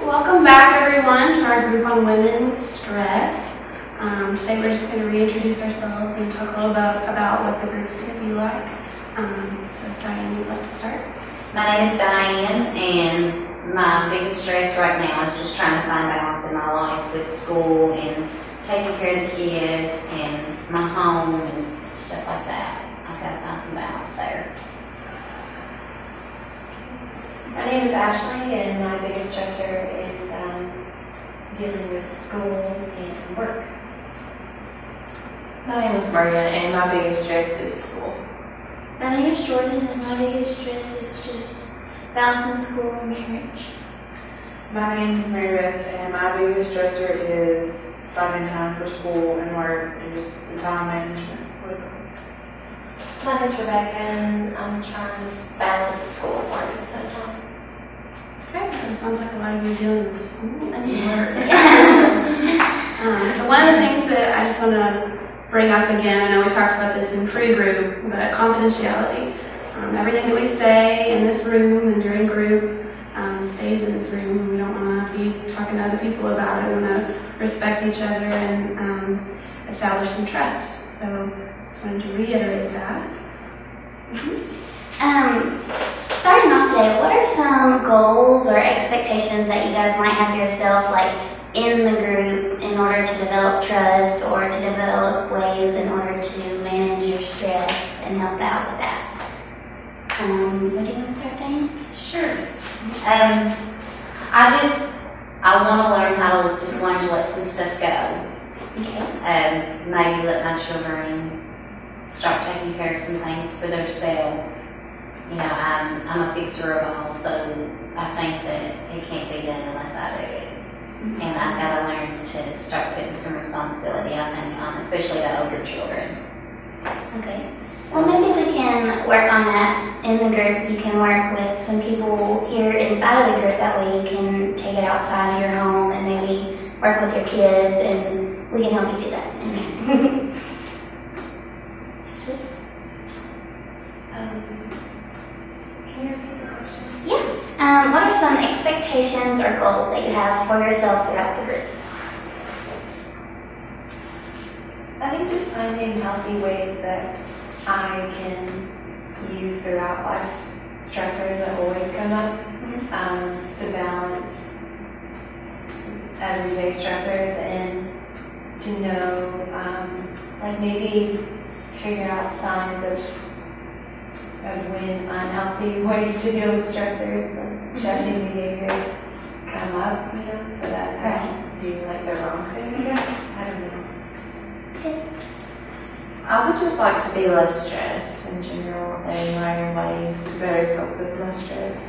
Welcome back, everyone, to our group on women with stress. Today we're just going to reintroduce ourselves and talk a little bit about what the group's going to be like. So Diane, you'd like to start? My name is Diane, and my biggest stress right now is just trying to find balance in my life with school and taking care of the kids and my home and stuff like that. I've got to find some balance there. My name is Ashley, and my biggest stressor is dealing with school and work. My name is Maria, and my biggest stress is school. My name is Jordan, and my biggest stress is just balancing school and marriage. My name is Mary Beth, and my biggest stressor is finding time for school and work and just the time management. My name is Rebecca, and I'm trying to balance school and work at the same time. Okay, so it sounds like a lot of you dealing with school and work. So one of the things that I just want to bring up again, I know we talked about this in pre-group, but confidentiality. Everything that we say in this room and during group stays in this room. We don't want to be talking to other people about it. We want to respect each other and establish some trust. So just wanted to reiterate that. Starting off today, what are some goals or expectations that you guys might have for yourself, like in the group, in order to develop trust or to develop ways in order to manage your stress and help out with that? Would you want to start, Diane? Sure. I want to learn how to just learn to let some stuff go. Okay. Maybe let my children start taking care of some things for themselves. You know, I'm a fixer of all, so I think that it can't be done unless I do it. And I've got to learn to start putting some responsibility, I think, on especially the older children. Okay. Well, maybe we can work on that in the group. You can work with some people here inside of the group. That way you can take it outside of your home and maybe work with your kids, and we can help you do that in there. Can you repeat the question? Yeah. What are some expectations or goals that you have for yourself throughout the group? I think just finding healthy ways that I can use throughout life's stressors that always come up to balance everyday stressors and to know, like maybe figure out signs of when unhealthy ways to deal with stressors and stressing behaviors come up, you know, so that I don't do like the wrong thing, I guess. I don't know. Okay. I would just like to be less stressed in general and learn ways to better cope with my stress.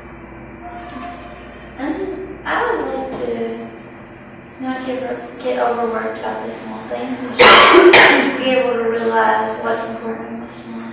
I would like to not get overworked about the small things and just be able to realize what's important and what's not.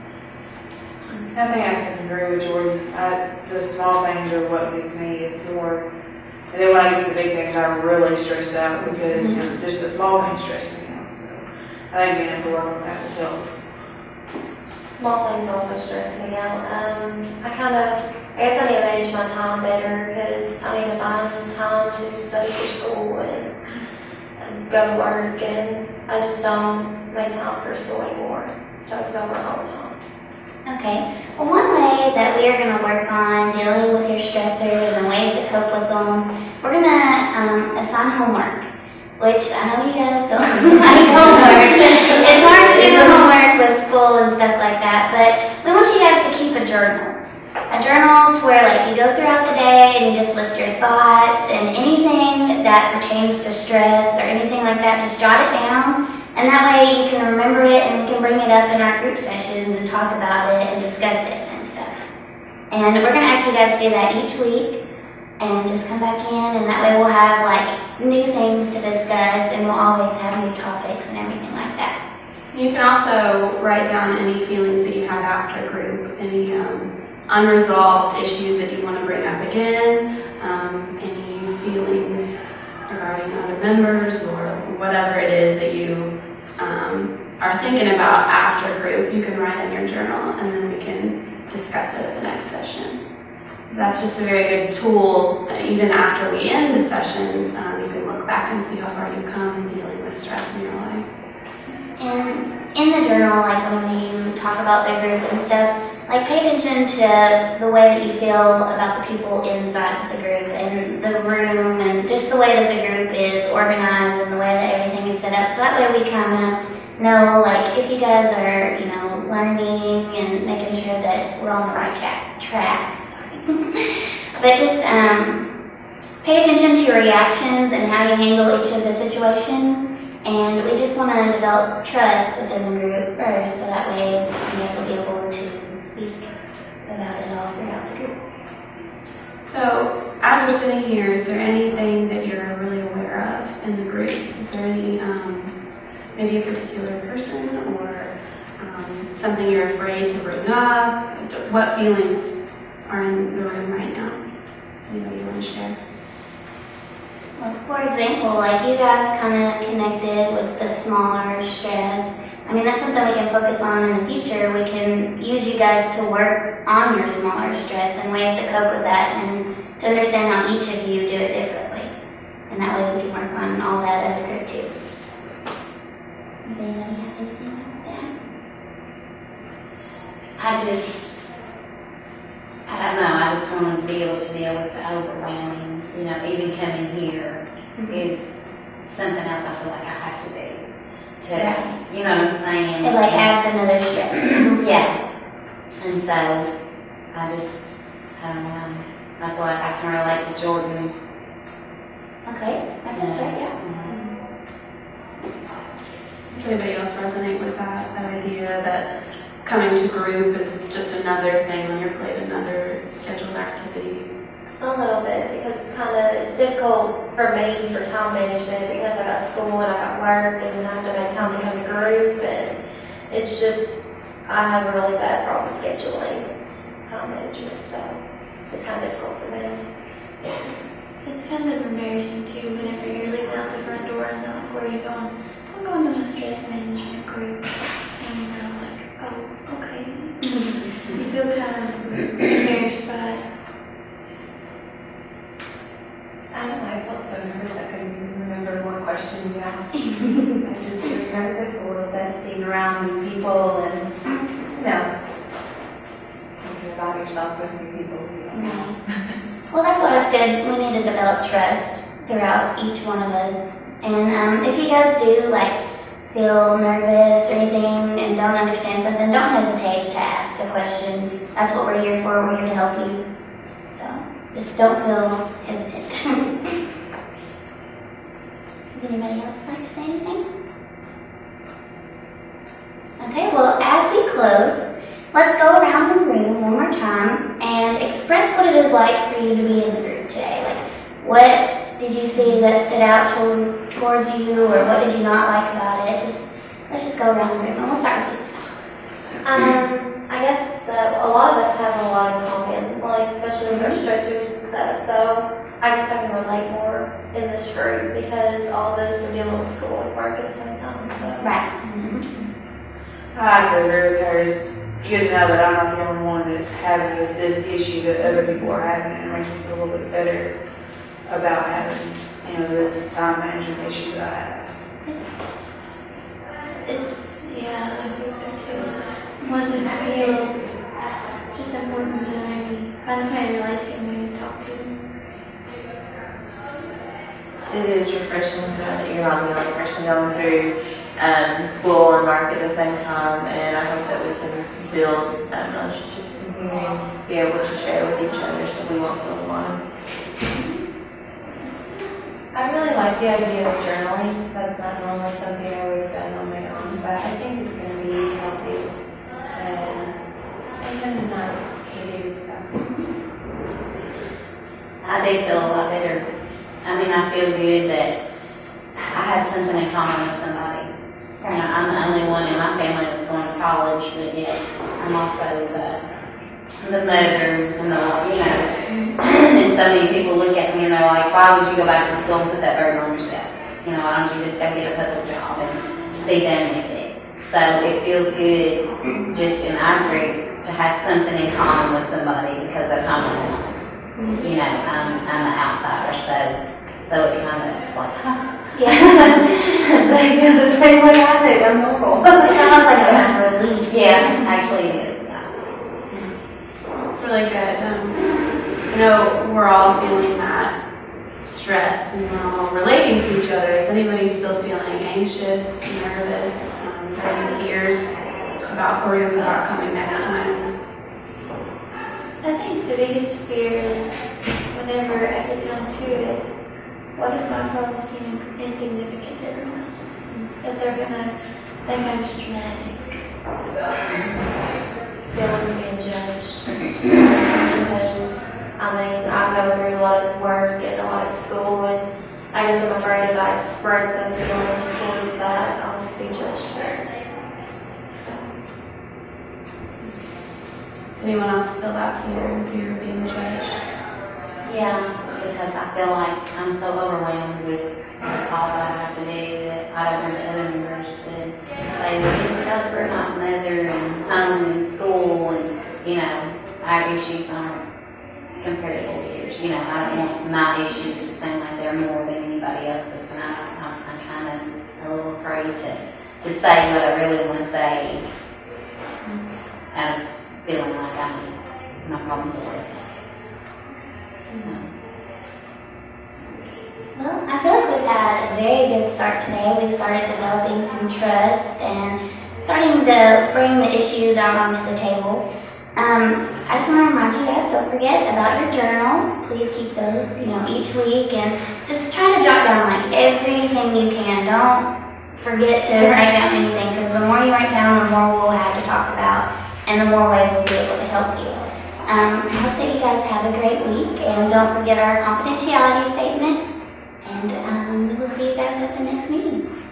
I think I can agree with Jordan. The small things are what gets me. It's more, and then when I get to the big things, I'm really stressed out because you know, just the small things stress me out. So I think being able to work on that will help. Small things also stress me out. I guess I need to manage my time better because I need to find time to study for school and go to work, and I just don't make time for school anymore. So it's over all the time. Okay. Well, one way that we are going to work on dealing with your stressors and ways to cope with them, we're going to assign homework, which I know you guys don't like homework. It's hard to do homework with school and stuff like that, but we want you guys to keep a journal. A journal to where like you go throughout the day and you just list your thoughts and anything that pertains to stress or anything like that, just jot it down. And that way you can remember it and we can bring it up in our group sessions and talk about it and discuss it and stuff. And we're going to ask you guys to do that each week and just come back in, and that way we'll have like new things to discuss and we'll always have new topics and everything like that. You can also write down any feelings that you have after group, any unresolved issues that you want to bring up again, any feelings regarding other members or whatever it is that you are thinking about after group. You can write in your journal and then we can discuss it at the next session. That's just a very good tool, even after we end the sessions, you can look back and see how far you've come in dealing with stress in your life. And in the journal, like when you talk about the group and stuff, like pay attention to the way that you feel about the people inside the group and the room and just the way that the group is organized and the way that everything is set up. So that way we kind of know, like, if you guys are, you know, learning and making sure that we're on the right track. But just pay attention to your reactions and how you handle each of the situations. And we just want to develop trust within the group first, so that way you guys will be able to speak about it all throughout the group. So, as we're sitting here, is there anything that you're really aware of in the group? Is there any, maybe a particular person or something you're afraid to bring up? What feelings are in the room right now? Does anybody want to share? Well, for example, like you guys kind of connected with the smaller stress. I mean, that's something we can focus on in the future. We can use you guys to work on your smaller stress and ways to cope with that and to understand how each of you do it differently. And that way we can work on all that as a group too. Does anybody have anything else to add? I don't know, I just want to be able to deal with the overwhelming, you know, even coming here is something else I feel like I have to do. You know what I'm saying? It like adds another stress. Yeah. And so, I don't know, I feel like I can relate to Jordan. Okay, that's a start, yeah. Does anybody else resonate with that idea that coming to group is just another thing on your plate, another scheduled activity? A little bit, because it's difficult for me for time management because I got school and I got work and I have to make time to come to group, and it's just, I have a really bad problem scheduling time management, so it's kind of difficult for me. It's kind of embarrassing too whenever you're leaving out the front door and not where you're going. I'm going to my stress management group, and you're like, oh, okay. You feel kind of embarrassed by it. I don't know, I felt so nervous I couldn't even remember what question you asked. I just was nervous a little bit, being around new people and, you know, thinking about yourself with new people. Right. Well, that's why it's good. We need to develop trust throughout each one of us. And if you guys do, like, feel nervous or anything and don't understand something, don't hesitate to ask a question. That's what we're here for. We're here to help you. So just don't feel hesitant. Does anybody else like to say anything? Okay, well, as we close, let's go around the room one more time and express what it is like for you to be in the group today. Like, what did you see that stood out towards you, or what did you not like about it? Let's just go around the room, and we'll start with you. I guess that a lot of us have a lot in common, like especially with our stressors and stuff. So I guess I can relate more in this group because all of us are dealing with school and work at the same time. So Right. I have to agree with her. It's good to know that I'm not the only one that's having this issue that other people are having, and it makes me feel a little bit better about having, you know, this time management issue that I have. Yeah, I feel that too. One to feel just important to maybe find somebody to relate to and maybe talk to. It is refreshing to know that you're not the only person going through school and work at the same time, and I hope that we can build relationships in here and be able to share with each other so we won't feel alone. I really like the idea of journaling. That's not normally something I would have done on my own, but I think it's going to be healthy and something nice to do. So. I do feel a lot better. I mean, I feel good that I have something in common with somebody. You know, I'm the only one in my family that's going to college, but yet I'm also the mother and the, you know, and so many people look at me and they're like, why would you go back to school and put that burden on yourself? You know, why don't you just go get a public job and be done with it? So it feels good just in our group to have something in common with somebody because of how I'm you know, I'm the outsider, so it kind of, it's like, huh. Yeah. They feel the same way I do. I'm normal. It's almost like a relief. Yeah, actually it is, yeah. It's really good. I know we're all feeling that stress and we're all relating to each other. Is anybody still feeling anxious, nervous, having fears about group, about coming next time? I think the biggest fear is whenever I get down to it, what if my problems seem insignificant to everyone else's? That they're gonna think I'm just dramatic. Feeling being judged. Because, I mean, I go through a lot of work and a lot at school, and I guess I'm afraid if I express those feelings towards that, I'll just be judged for it. So, Does anyone else feel that fear of being judged? Yeah, because I feel like I'm so overwhelmed with all that I have to do that I don't want the other members to say, well, just because we're not mother and home and school and, you know, our issues aren't comparable to yours. You know, I don't want my issues to seem like they're more than anybody else's, and I'm kind of a little afraid to say what I really want to say out of feeling like my problems are worth it. Well, I feel like we've had a very good start today. We've started developing some trust and starting to bring the issues out onto the table. I just want to remind you guys, don't forget about your journals. Please keep those, each week, and just try to jot down like everything you can. Don't forget to write down anything, because the more you write down, the more we'll have to talk about, and the more ways we'll be able to help you. I hope that you guys have a great week, and don't forget our confidentiality statement, and we will see you guys at the next meeting.